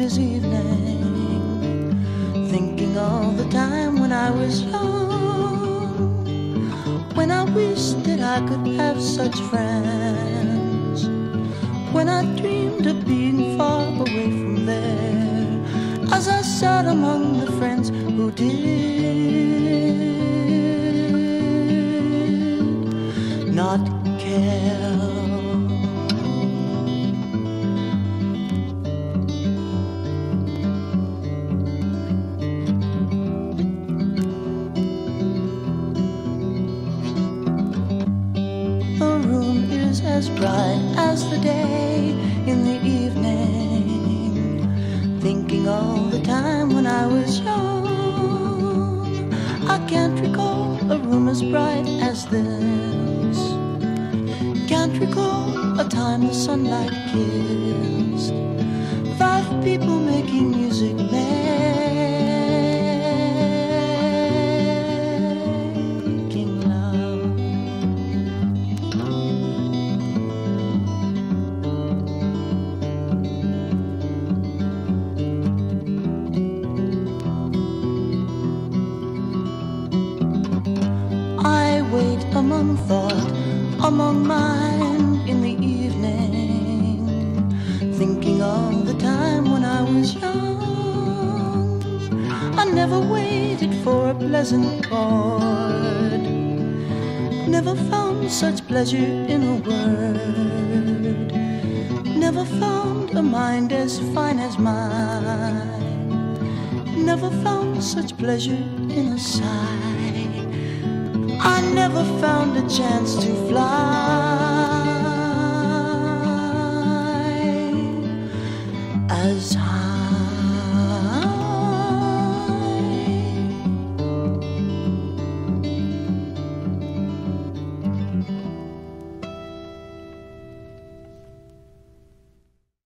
winter's evening, thinking all the time when I was young, when I wished that I could have such friends, when I dreamed of being far away from there, as I sat among the friends who did not care. As bright as the day in the evening, thinking all the time when I was young. I can't recall a room as bright as this, can't recall a time the sunlight kissed 5 people making music, making love. Among thought, among mind in the evening, thinking all the time when I was young. I never waited for a pleasant chord, never found such pleasure in a word, never found a mind as fine as mine, never found such pleasure in a sigh. I never found a chance to fly as high.